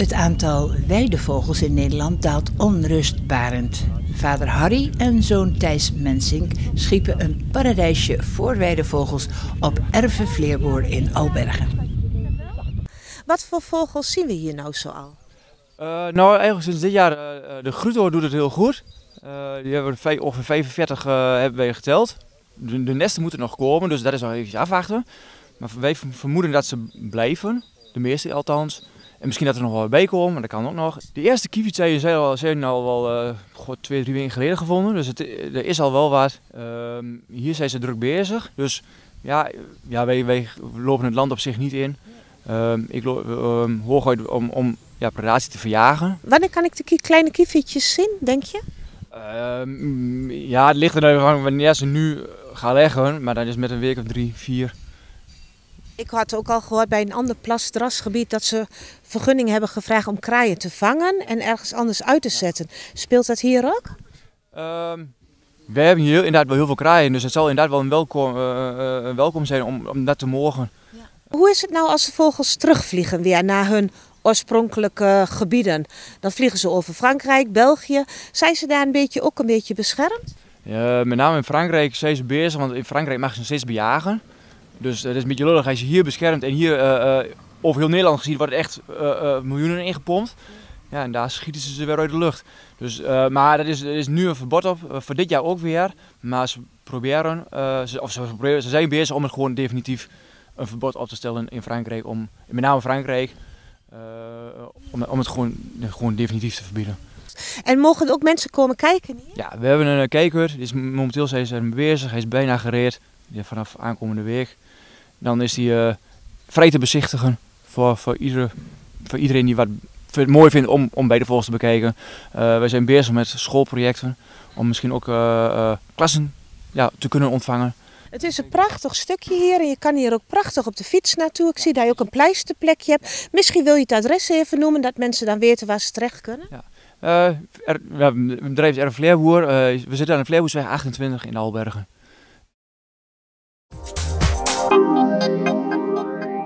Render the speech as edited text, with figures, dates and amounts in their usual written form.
Het aantal weidevogels in Nederland daalt onrustbarend. Vader Harry en zoon Thijs Mensink schiepen een paradijsje voor weidevogels op Erve Vleerboer in Albergen. Wat voor vogels zien we hier nou zoal? Nou, eigenlijk sinds dit jaar, de groethoorn doet het heel goed. Die hebben we ongeveer 45 hebben wij geteld. De nesten moeten nog komen, dus dat is nog even afwachten. Maar wij vermoeden dat ze blijven, de meeste althans. En misschien dat er nog wel bij komen, maar dat kan ook nog. De eerste kievitseien zijn al wel 2-3 weken geleden gevonden, dus er is al wel wat. Hier zijn ze druk bezig, dus wij lopen het land op zich niet in. Ik hooguit om predatie te verjagen. Wanneer kan ik de kleine kievitjes zien, denk je? Het ligt er van wanneer ze nu gaan leggen, maar dat is met een week of 3, 4. Ik had ook al gehoord bij een ander plasdrasgebied dat ze vergunning hebben gevraagd om kraaien te vangen en ergens anders uit te zetten. Speelt dat hier ook? We hebben hier inderdaad wel heel veel kraaien, dus het zal inderdaad wel een welkom zijn om dat te mogen. Ja. Hoe is het nou als de vogels terugvliegen weer naar hun oorspronkelijke gebieden? Dan vliegen ze over Frankrijk, België. Zijn ze daar ook een beetje beschermd? Met name in Frankrijk zijn ze bezig, want in Frankrijk mag je ze steeds bejagen. Dus het is een beetje lullig als je hier beschermt en hier over heel Nederland gezien wordt echt miljoenen ingepompt. Ja, en daar schieten ze weer uit de lucht. Dus, maar er is nu een verbod op, voor dit jaar ook weer. Maar ze zijn bezig om het gewoon definitief een verbod op te stellen in Frankrijk. Met name Frankrijk, om het gewoon definitief te verbieden. En mogen er ook mensen komen kijken hier? Ja, we hebben een kijker, momenteel zijn ze ermee bezig, hij is bijna gereed. Vanaf aankomende week. Dan is die vrij te bezichtigen voor iedereen die wat mooi vindt om bij de vogels te bekijken. Wij zijn bezig met schoolprojecten om misschien ook klassen te kunnen ontvangen. Het is een prachtig stukje hier en je kan hier ook prachtig op de fiets naartoe. Ik zie dat je ook een pleisterplekje hebt. Misschien wil je het adres even noemen, dat mensen dan weten waar ze terecht kunnen. Ja. Het bedrijf is Erve Vleerboer. We zitten aan de Vleerboersweg 28 in Albergen.